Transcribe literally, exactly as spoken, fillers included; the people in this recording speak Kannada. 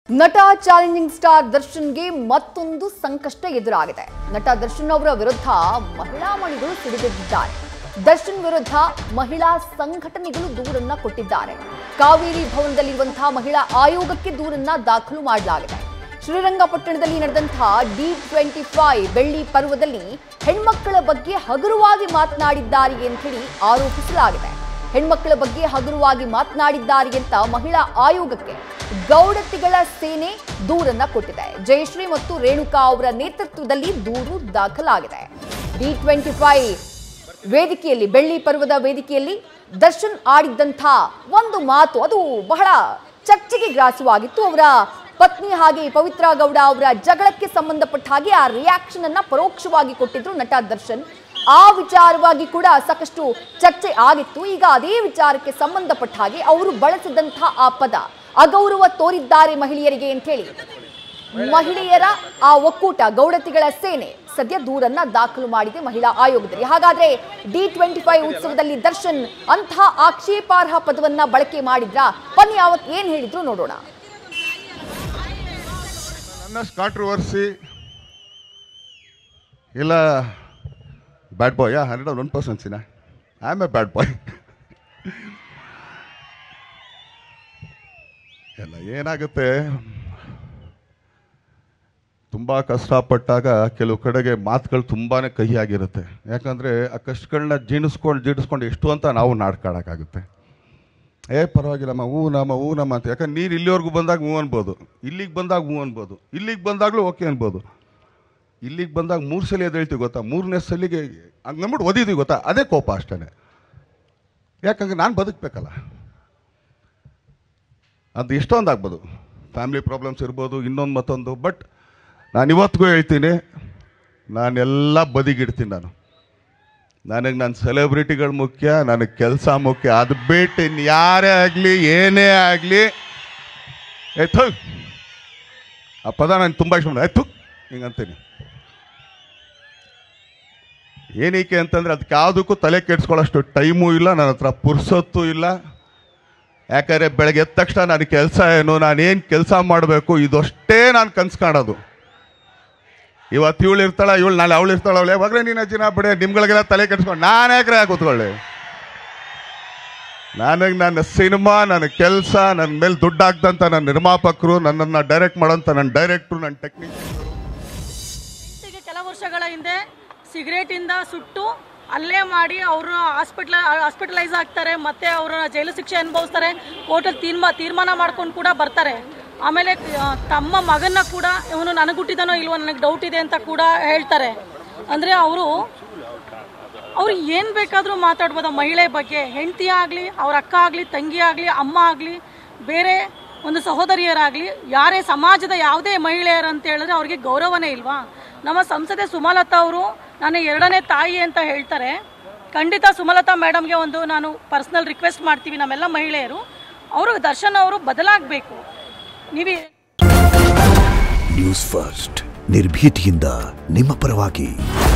ನಟ ಚಾಲೆಂಜಿಂಗ್ ಸ್ಟಾರ್ ದರ್ಶನ್ಗೆ ಮತ್ತೊಂದು ಸಂಕಷ್ಟ ಎದುರಾಗಿದೆ. ನಟ ದರ್ಶನ್ ಅವರ ವಿರುದ್ಧ ಮಹಿಳಾ ಮಣಿಗಳು ಸಿಡಿದಿದ್ದಾರೆ. ದರ್ಶನ್ ವಿರುದ್ಧ ಮಹಿಳಾ ಸಂಘಟನೆಗಳು ದೂರನ್ನ ಕೊಟ್ಟಿದ್ದಾರೆ. ಕಾವೇರಿ ಭವನದಲ್ಲಿರುವಂತಹ ಮಹಿಳಾ ಆಯೋಗಕ್ಕೆ ದೂರನ್ನ ದಾಖಲು ಮಾಡಲಾಗಿದೆ. ಶ್ರೀರಂಗಪಟ್ಟಣದಲ್ಲಿ ನಡೆದಂತಹ ಡಿ ಟ್ವೆಂಟಿ ಫೈವ್ ಬೆಳ್ಳಿ ಪರ್ವದಲ್ಲಿ ಹೆಣ್ಮಕ್ಕಳ ಬಗ್ಗೆ ಹಗುರವಾಗಿ ಮಾತನಾಡಿದ್ದಾರೆ ಅಂತ ಹೇಳಿ ಆರೋಪಿಸಲಾಗಿದೆ. ಹೆಣ್ಮಕ್ಕಳ ಬಗ್ಗೆ ಹಗುರವಾಗಿ ಮಾತನಾಡಿದ್ದಾರೆ ಅಂತ ಮಹಿಳಾ ಆಯೋಗಕ್ಕೆ ಗೌಡತಿಗಳ ಸೇನೆ ದೂರನ್ನ ಕೊಟ್ಟಿದೆ. ಜಯಶ್ರೀ ಮತ್ತು ರೇಣುಕಾ ಅವರ ನೇತೃತ್ವದಲ್ಲಿ ದೂರು ದಾಖಲಾಗಿದೆ. ಡಿ ಟ್ವೆಂಟಿ ಫೈವ್ ವೇದಿಕೆಯಲ್ಲಿ ಬೆಳ್ಳಿ ಪರ್ವದ ವೇದಿಕೆಯಲ್ಲಿ ದರ್ಶನ್ ಆಡಿದ್ದಂಥ ಒಂದು ಮಾತು ಅದು ಬಹಳ ಚರ್ಚೆಗೆ ಗ್ರಾಸವಾಗಿತ್ತು. ಅವರ ಪತ್ನಿ ಹಾಗೆ ಪವಿತ್ರ ಗೌಡ ಅವರ ಜಗಳಕ್ಕೆ ಸಂಬಂಧಪಟ್ಟ ಹಾಗೆ ಆ ರಿಯಾಕ್ಷನ್ ಅನ್ನ ಪರೋಕ್ಷವಾಗಿ ಕೊಟ್ಟಿದ್ರು ನಟ ದರ್ಶನ್. ಆ ವಿಚಾರವಾಗಿ ಕೂಡ ಸಾಕಷ್ಟು ಚರ್ಚೆ ಆಗಿತ್ತು. ಈಗ ಅದೇ ವಿಚಾರಕ್ಕೆ ಸಂಬಂಧಪಟ್ಟ ಹಾಗೆ ಅವರು ಬಳಸಿದಂತಹ ಆ ಪದ ಅಗೌರವ ತೋರಿದ್ದಾರೆ ಮಹಿಳೆಯರಿಗೆ ಅಂತ ಹೇಳಿ ಮಹಿಳೆಯರ ಆ ಒಕ್ಕೂಟ ಗೌಡತಿಗಳ ಸೇನೆ ಸದ್ಯ ದೂರನ್ನ ದಾಖಲು ಮಾಡಿದೆ ಮಹಿಳಾ ಆಯೋಗದಲ್ಲಿ. ಹಾಗಾದ್ರೆ ಡಿ ಟ್ವೆಂಟಿ ಫೈವ್ ಉತ್ಸವದಲ್ಲಿ ದರ್ಶನ್ ಅಂತಹ ಆಕ್ಷೇಪಾರ್ಹ ಪದವನ್ನ ಬಳಕೆ ಮಾಡಿದ್ರ? ಬನ್ನಿ ಅವತ್ ಏನ್ ಹೇಳಿದ್ರು ನೋಡೋಣ. ನನ್ನ ಕಾಂಟ್ರವರ್ಸಿ ಇಲ್ಲ ಬ್ಯಾಡ್ ಬಾಯ್ ಹಂಡ್ರೆಡ್ ಒನ್ ಪರ್ಸೆಂಟ್ಸಿನ I am a bad boy. ಎಲ್ಲ ಏನಾಗುತ್ತೆ, ತುಂಬ ಕಷ್ಟಪಟ್ಟಾಗ ಕೆಲವು ಕಡೆಗೆ ಮಾತುಗಳು ತುಂಬಾ ಕಹಿಯಾಗಿರುತ್ತೆ. ಯಾಕಂದರೆ ಆ ಕಷ್ಟಗಳನ್ನ ಜೀಣಿಸ್ಕೊಂಡು ಜೀಣಿಸ್ಕೊಂಡು ಎಷ್ಟು ಅಂತ ನಾವು ನಾಡ್ಕಾಡೋಕ್ಕಾಗುತ್ತೆ. ಏ ಪರವಾಗಿಲ್ಲಮ್ಮ ಹೂ ನಮ್ಮ ಹೂ ನಮ್ಮ ಅಂತ. ಯಾಕಂದ್ರೆ ನೀರು ಇಲ್ಲಿವರೆಗೂ ಬಂದಾಗ ಹೂ ಅನ್ಬೋದು, ಇಲ್ಲಿಗೆ ಬಂದಾಗ ಹೂ ಅನ್ಬೋದು, ಇಲ್ಲಿಗೆ ಬಂದಾಗಲೂ ಓಕೆ ಅನ್ಬೋದು. ಇಲ್ಲಿಗೆ ಬಂದಾಗ ಮೂರು ಸಲ ಎದ್ದೇಳ್ತೀವಿ ಗೊತ್ತಾ, ಮೂರನೇ ಸಲಿಗೆ ಹಂಗೆ ನಂಬಿಟ್ಟು ಓದಿದ್ದೀವಿ ಗೊತ್ತಾ, ಅದೇ ಕೋಪ ಅಷ್ಟೇ. ಯಾಕಂದ್ರೆ ನಾನು ಬದುಕಬೇಕಲ್ಲ, ಅದು ಎಷ್ಟೊಂದು ಆಗ್ಬೋದು, ಫ್ಯಾಮಿಲಿ ಪ್ರಾಬ್ಲಮ್ಸ್ ಇರ್ಬೋದು, ಇನ್ನೊಂದು ಮತ್ತೊಂದು. ಬಟ್ ನಾನು ಇವತ್ತಿಗೂ ಹೇಳ್ತೀನಿ, ನಾನೆಲ್ಲ ಬದಿಗಿಡ್ತೀನಿ. ನಾನು ನನಗೆ ನನ್ನ ಸೆಲೆಬ್ರಿಟಿಗಳು ಮುಖ್ಯ, ನನಗೆ ಕೆಲಸ ಮುಖ್ಯ. ಅದು ಬಿಟ್ಟು ಇನ್ನು ಯಾರೇ ಆಗಲಿ ಏನೇ ಆಗಲಿ ಎತ್ತು ಆ ಪದ ನಾನು ತುಂಬ ಇಷ್ಟ ಎತ್ತು ಹಿಂಗಂತೀನಿ. ಏನಕ್ಕೆ ಅಂತಂದರೆ ಅದಕ್ಕೆ ಯಾವುದಕ್ಕೂ ತಲೆ ಕೆಡಿಸ್ಕೊಳ್ಳೋಷ್ಟು ಟೈಮೂ ಇಲ್ಲ, ನನ್ನ ಹತ್ರ ಪುರ್ಸೊತ್ತು ಇಲ್ಲ. ಯಾಕಂದರೆ ಬೆಳಗ್ಗೆ ಎದ್ದ ತಕ್ಷಣ ನನ್ನ ಕೆಲಸ ಏನು, ನಾನೇನು ಕೆಲಸ ಮಾಡಬೇಕು ಇದಷ್ಟೇ ನಾನು ಕನ್ಸು ಕಾಣೋದು. ಇವತ್ತು ಇವಳು ಇರ್ತಾಳ, ಇವಳು ನಾಳೆ ಅವಳು ಇರ್ತಾಳ, ಅವಳು ಯಾವಾಗಲೇ ನೀನು ಅಜ್ಜಿನ ಬಿಡೆ ನಿಮ್ಗಳಿಗೆಲ್ಲ ತಲೆ ಕೆಡಿಸ್ಕೊಂಡು ನಾನು ಯಾಕ್ರೆ ಕೂತ್ಕೊಳ್ಳಿ. ನನಗೆ ನನ್ನ ಸಿನಿಮಾ, ನನ್ನ ಕೆಲಸ, ನನ್ನ ಮೇಲೆ ದುಡ್ಡು ಹಾಕ್ದಂಥ ನನ್ನ ನಿರ್ಮಾಪಕರು, ನನ್ನನ್ನು ಡೈರೆಕ್ಟ್ ಮಾಡೋಂಥ ನನ್ನ ಡೈರೆಕ್ಟ್ರು, ನನ್ನ ಟೆಕ್ನಿಷಿಯನ್ರು. ಕೆಲ ವರ್ಷಗಳ ಹಿಂದೆ ಸಿಗರೇಟಿಂದ ಸುಟ್ಟು ಅಲ್ಲೇ ಮಾಡಿ ಅವರು ಹಾಸ್ಪಿಟ್ಲ ಹಾಸ್ಪಿಟಲೈಸ್ ಆಗ್ತಾರೆ, ಮತ್ತೆ ಅವರು ಜೈಲು ಶಿಕ್ಷೆ ಅನುಭವಿಸ್ತಾರೆ. ಕೋರ್ಟಲ್ಲಿ ತೀರ್ಮಾ ತೀರ್ಮಾನ ಮಾಡ್ಕೊಂಡು ಕೂಡ ಬರ್ತಾರೆ. ಆಮೇಲೆ ತಮ್ಮ ಮಗನ್ನ ಕೂಡ ಇವನು ನನಗೆ ಹುಟ್ಟಿದನೋ ಇಲ್ವೋ ನನಗೆ ಡೌಟ್ ಇದೆ ಅಂತ ಕೂಡ ಹೇಳ್ತಾರೆ. ಅಂದರೆ ಅವರು ಅವ್ರು ಏನು ಬೇಕಾದರೂ ಮಾತಾಡ್ಬೋದು ಮಹಿಳೆ ಬಗ್ಗೆ. ಹೆಂಡತಿ ಆಗಲಿ, ಅವ್ರ ಅಕ್ಕ ಆಗಲಿ, ತಂಗಿ ಆಗಲಿ, ಅಮ್ಮ ಆಗಲಿ, ಬೇರೆ ಒಂದು ಸಹೋದರಿಯರಾಗಲಿ, ಯಾರೇ ಸಮಾಜದ ಯಾವುದೇ ಮಹಿಳೆಯರು ಅಂತ ಹೇಳಿದ್ರೆ ಅವ್ರಿಗೆ ಗೌರವನೇ ಇಲ್ವಾ? ನಮ್ಮ ಸಂಸದೆ ಸುಮಲತಾ ಅವರು ನಾನು ಎರಡನೇ ತಾಯಿ ಅಂತ ಹೇಳ್ತಾರೆ. ಖಂಡಿತ ಸುಮಲತಾ ಮೇಡಮ್ಗೆ ಒಂದು ನಾನು ಪರ್ಸ್ನಲ್ ರಿಕ್ವೆಸ್ಟ್ ಮಾಡ್ತೀವಿ, ನಮ್ಮೆಲ್ಲ ಮಹಿಳೆಯರು, ಅವರು ದರ್ಶನ್ ಅವರು ಬದಲಾಗಬೇಕು. ನೀವೇ ನ್ಯೂಸ್ ಫಸ್ಟ್ ನಿರ್ಭೀತಿಯಿಂದ ನಿಮ್ಮ ಪರವಾಗಿ.